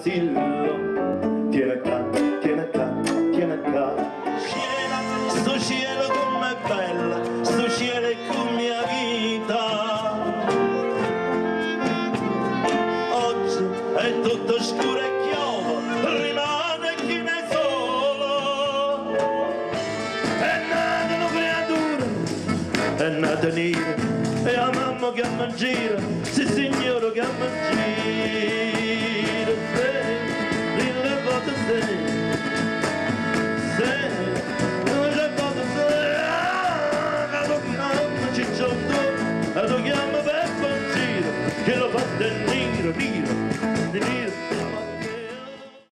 Basillo, tiene qua, tiene qua, tiene qua. Sto cielo com'è bella, sto cielo è come mia vita. Oggi è tutto scuro e chiove, rimane chi ne è solo. È nata una creatura, è nata nera, e la mamma che mi gira, sì signore che mi gira. Rilevate te.